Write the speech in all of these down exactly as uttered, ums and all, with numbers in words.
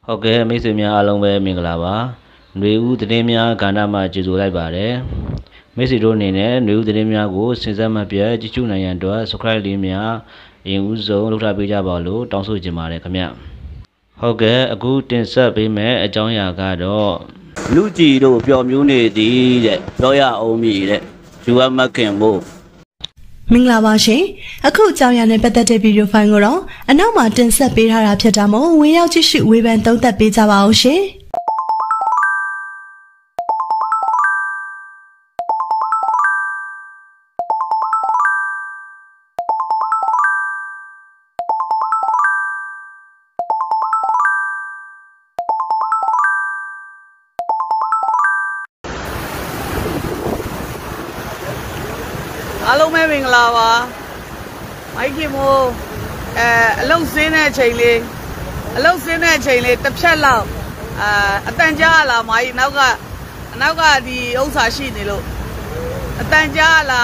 ဟုတ်ကဲ့မိတ်ဆွေများအားလုံးပဲမင်္ဂလာပါຫນွေဦးသတင်းများကဏ္ဍမှာကြိုဆိုလိုက်ပါတယ်မိတ်ဆွေတို့အနေနဲ့ຫນွေဦးသတင်းများကိုစဉ်ဆက်မပြတ်ကြည့်ရှုနိုင်ရန်အတွက် subscribe လေးများအရင်ဦးဆုံးလုပ်ထားပေးကြပါလို့တောင်းဆိုချင်ပါတယ်ခင်ဗျဟုတ်ကဲ့အခုတင်ဆက်ပေးမယ့်အကြောင်းအရာကတော့လူကြီးတို့ပျော်မြူးနေသည်တဲ့ပြောရအောင်မြည်တဲ့ယူဝမခင်ဖို့မင်္ဂလာပါရှင်အခုအကြောင်းအရာနဲ့ပတ်သက်တဲ့ဗီဒီယိုဖိုင်ကိုတော့အနောက်မှာတင်ဆက်ပေးထားတာဖြစ်တာမို့ဝင်ရောက်ကြည့်ရှုဝေဖန်သုံးသပ်ပေးကြပါအောင်ရှင်အားလုံးပဲမင်္ဂလာပါမိုက်ခင်မို့အဲအလုတ်စင်းတဲ့အချိန်လေးအလုတ်စင်းတဲ့အချိန်လေးတစ်ဖြတ်လောက်အာအတန်ကြားလာမိုက်နောက်ကအနောက်ကဒီဥစ္စာရှိနေလို့အတန်ကြားလာ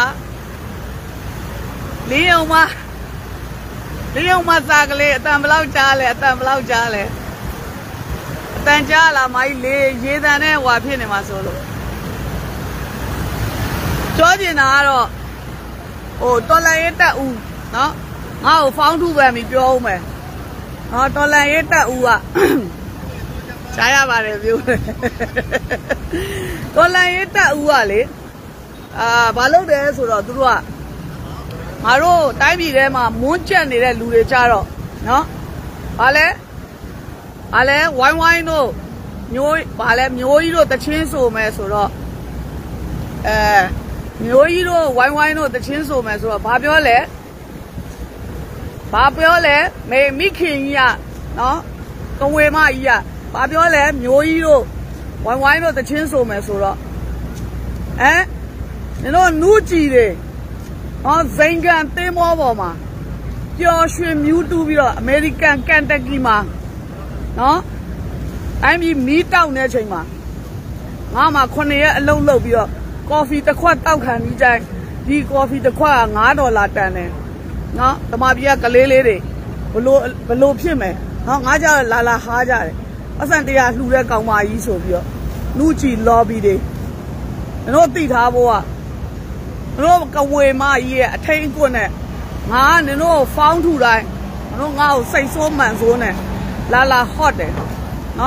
လေးအောင်မလေးအောင်မစားကလေးအတန်ဘလောက်ကြားလဲအတန်ဘလောက်ကြားလဲအတန်ကြားလာမိုက်လေးရေတန်နဲ့ဟွာဖြစ်နေမှာဆိုလို့ကြောကျင်တာကတော့ဟိုတော်လန်ရေးတက်ဦးနော်ငါ့ကိုဖောင်းထုပန်ပြီးပြောဦးမယ်ဟောတော်လန်ရေးတက်ဦးကရှားရပါတယ်ပြောတယ်တော်လန်ရေးတက်ဦးကလေအာဘာလုပ်တယ်ဆိုတော့သူတို့ကငါတို့တိုင်းပြည်ထဲမှာမွန်းကျက်နေတဲ့လူတွေကြတော့နော်ဘာလဲဘာလဲဝိုင်းဝိုင်းတို့မျိုးဘာလဲမျိုးကြီးတို့တချင်းဆိုမယ်ဆိုတော့အဲမျိုးကြီးတို့ဝိုင်းဝိုင်းတို့တချင်းဆိုမယ်ဆိုတော့ဘာပြောလဲဘာပြောလဲမေမိခင်ကြီးကနော်ကဝေမကြီးကဘာပြောလဲမျိုးကြီးတို့ဝိုင်းဝိုင်းတို့တချင်းဆိုမယ်ဆိုတော့ဟမ်နင်တို့နူးကြည်တွေဟောဇိန်ကန်သင်းမောပေါ်မှာပျော်ရွှင်မြူးတူးပြီးတော့အမေရိကန်ကန်တက်ကီမှာနော်အဲ့ဒီမီးတောက်နေချိန်မှာငါမှခုနှစ်ရက်အလုံးလုပ်ပြီးတော့ကော်ဖီတစ်ခွက်တောက်ခံပြီးကြိုင်ဒီကော်ဖီတစ်ခွက်ကငါးဒေါ်လာတန်တယ်နော်တမပြေကကလေးလေးတွေဘလို့ဘလို့ဖြစ်မယ်ဟောငါကြလာလာဟားကြတယ်အဆန်တရားလှူတဲ့ကောင်မကြီးဆိုပြီးတော့နူးကြည် lobby တွေတို့တိထားဖို့ကတို့ကဝေမကြီးရဲ့အထိန်အကွတ်နဲ့ငါကနင်တို့ဖောင်းထူတိုင်းတို့ငါ့ကိုစိတ်ဆိုးမှန်ဆိုးနဲ့လာလာ hot တယ်နော်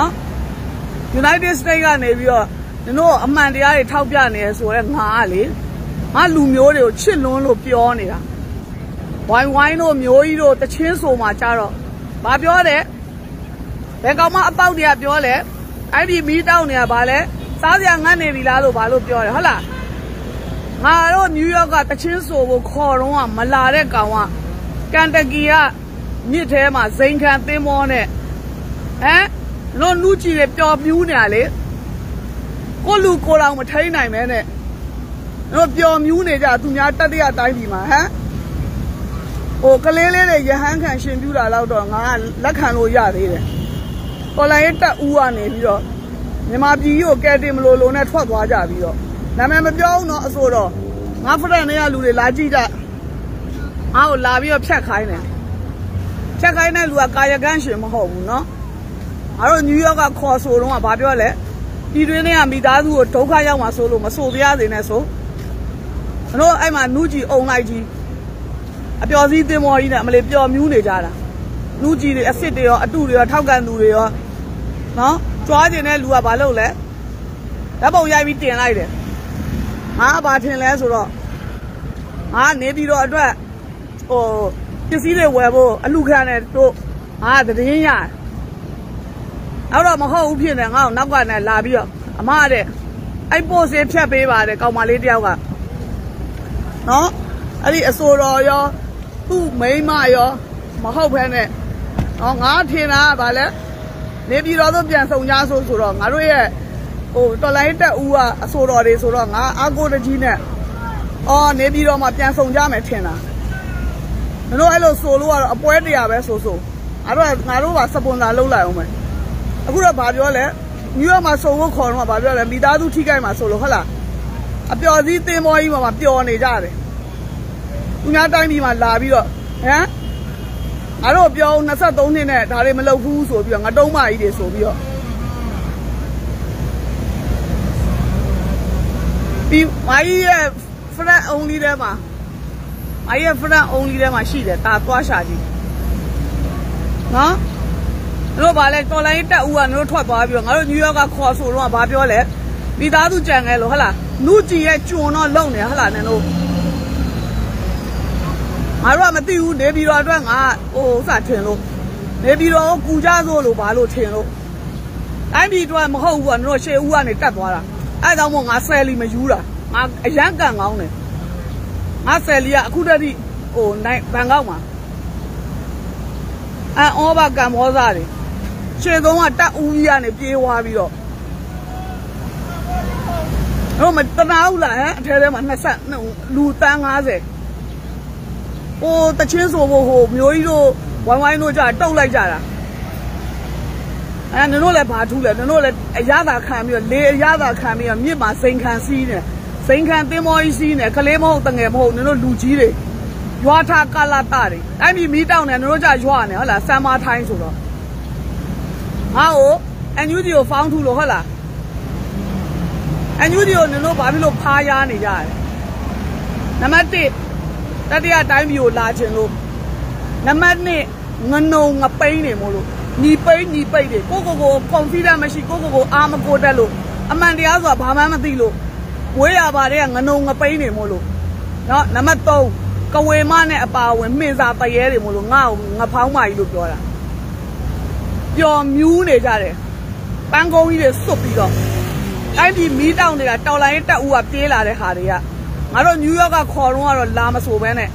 United States ကနေပြီးတော့နင်တို့အမှန်တရားတွေထောက်ပြနေရဆိုရဲငါကလေငါလူမျိုးတွေကိုချစ်လွန်းလို့ပြောနေတာဝိုင်းဝိုင်းတို့မျိုးကြီးတို့တချင်းဆိုမှကြတော့ဘာပြောတယ်ဘယ်ကောင်မှအပေါက်တွေကပြောလဲအဲ့ဒီမီးတောက်နေတာဗာလဲစားစရာငတ်နေပြီလားလို့ဘာလို့ပြောတယ်ဟုတ်လားငါတို့နယူးယောက်ကတချင်းဆိုဖို့ခေါ်တော့ကမလာတဲ့ကောင်ကကန်တကီကမြစ်ထဲမှာဇိန်ခံသင်းမောနဲ့ဟမ်တို့နူးကြည့်တွေပျော်ပြူးနေတာလေကိုလူကိုလောင်မထိန်နိုင်မဲနဲ့တို့ပျော်မြူးနေကြသူများတတိယတိုင်းပြည်မှာဟမ်ဟိုကလေးလေးတွေရဟန်းခံရှင်ပြူတာတော့တော့ငါကလက်ခံလို့ရသေးတယ်တော်လိုင်းတက်ဦးကနေပြီးတော့မြန်မာပြည်ကြီးကိုကဲတင်မလို့လုံးနဲ့ထွက်သွားကြပြီးတော့နာမည်မပြောဘူးတော့အဆိုတော့ငါဖရက်နဲ့ရလူတွေလာကြည့်ကြငါ့ကိုလာပြီးတော့ဖြတ်ခိုင်းတယ်ဖြတ်ခိုင်းတဲ့လူကကာယကံရှင်မဟုတ်ဘူးနော်ငါတို့နယူးယောက်ကခေါ်ဆိုတော့ကဘာပြောလဲဒီတွင်းထဲကမိသားစုကိုဒုက္ခရောက်မှာဆိုလို့မဆိုပြရစေနဲ့ဆိုတို့အဲ့မှာနူးကြည်အုံလိုက်ကြီးအပျော်စည်းသင်းမော်ကြီးနဲ့အမလေးပျော်မြူးနေကြတာနူးကြည်တွေအစ်စ်တွေရောအတုတွေရောထောက်ကန်သူတွေရောနော်ကြွားကျင်တဲ့လူကဘာလုပ်လဲဓာတ်ပုံရိုက်ပြီးတင်လိုက်တယ်ငါဘာထင်လဲဆိုတော့ငါနေပြီးတော့အတွက်ဟိုပစ္စည်းတွေဝယ်ဖို့အလူခံနဲ့တို့ငါတည်င်းရတယ်နောက်တော့မဟုတ်ဘူးဖြစ်နေငါ့ကိုနောက်ကနေလာပြီးတော့အမတဲ့အဲ့ပို့စေးဖြတ်ပေးပါတယ်ကောင်မလေးတယောက်ကနော်အဲ့ဒီအစိုးရရောသူ့မိန်းမရောမဟုတ်ဘဲနဲ့နော်ငါထင်တာကဘာလဲနေပြည်တော်သို့ပြန်ဆောင်ကြဆိုဆိုတော့ငါတို့ရဲ့ဟိုတော်လိုင်းတက်ဦးကအစိုးရတွေဆိုတော့ငါအာကိုတကြီးနဲ့အော်နေပြည်တော်မှာပြန်ဆောင်ကြမယ်ထင်တာတို့အဲ့လိုဆိုလို့ကတော့အပွဲတရားပဲဆိုဆိုငါတို့ငါတို့ကစပွန်ဆာလုပ်လိုက်အောင်မယ်အခုတော့ဘာပြောလဲနယူးယောက်မှာစုံဖို့ခေါ်တော့ဘာပြောလဲမိသားစုထိခိုက်မှာဆိုလို့ဟုတ်လားအပျော်စည်းသင်းမောကြီးမှာပျော်နေကြတယ်သူများတိုင်းပြည်မှာလာပြီးတော့ဟမ် I don't know, Nasa don't in it, I am a low food, so I don't mind it, so we are. My friend only them. I have friend only them, I see that. That's why I no? No, but I told you that one no twelve Babio. I don't New York course or Babio let. Without the jungle, hala. No G H you not alone, hala, no. I rather you, maybe you are doing oh, Satino. Maybe you are Gujazo, Balo Tino. I need one whole one, no share one at Tapwara. I don't want to sell him a Jura. A young gun on it. I sell ya, could I oh, night Bangama. And all back Gam was at it. She don't want that Uyan a P Wabio. No, but now, tell them I'm not no, Lutang has it. Oh, the chance of home, you know, one I know that don't like that. And the no let Patula, the no let a Yada come here, lay Yada come here, me my Saint can see it. Saint can be more seen a Kalemo Tangamo, no Lucide. You are Takalatari. I mean, me down and Roja Juan, Hala, Sama times. How? And you do found to Lohala. And you do no Babilo Payani. Namati. That is time you large and low. Namani, no, a pain, molo. Ni pay, ni pay. Go go, confident machine, go go, arm a godalo. A man the other, Bahamadilo. Where are they and no, a pain, molo. Not Namato, go away money about when Miss Apayeri molo now, a pound my look. Your mule is at it. Bango is so big. I be me down there, Tolita, who are tail at the Haria. I don't New York corner or Lamas over it.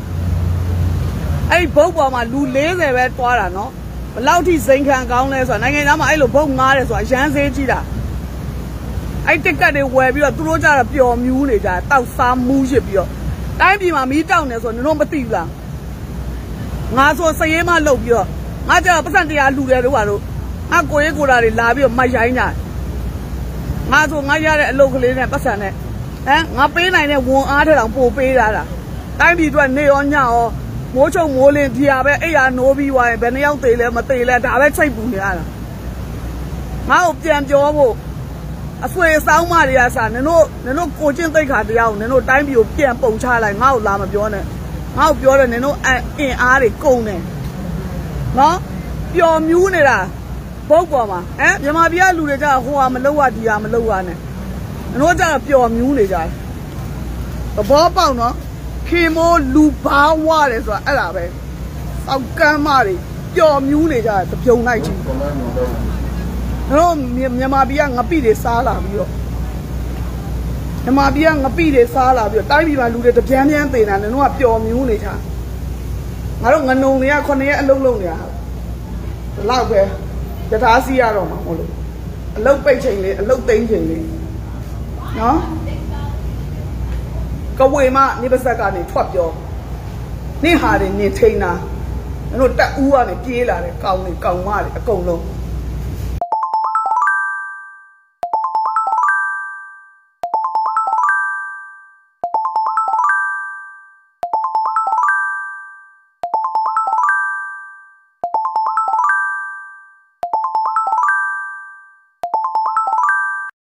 I both of my loo lazy red water, no? But Louty Zinc and Gownless and I am I love both Maris, so I shan't say Gita. I think that they were your throat are a pure mule that some moose pure. I be my meat down as on no material. Naso Sayama love you. My job is the Alu at the Waro. I'm going to go to the lobby of my China. Naso Maya locally in a person. I pay nine one other than four pay that. I be to a neon now. Mocho Molin, Diabe, A. Novi, why Benio Taylor, Matela, direct side Bunia. Now, Jam Jovo. I swear, Sound Maria, son, and no, no coaching take her down, and no time you can't poach like now, Lama Jona. How pure and no in Ari Cone. No, your munera. Bogoma, eh? You might be a Luda who am a lower diam lower. And what's a pure munera? The Bob, no? Kimo Lupa Waters or Arabe. How can Mari? Your munera, the pure night. No, Yamabiang a pide sala. Yamabiang a pide sala. Your time you alluded to Jamian thing and no pure munera. I don't know near Conia alone. The loud where the Tasia Roma. A low paying, a low thinking. No? Go away, ma, never second, twop your. Ni hard in Nitina. And what that one, a killer, a county, a county, a county.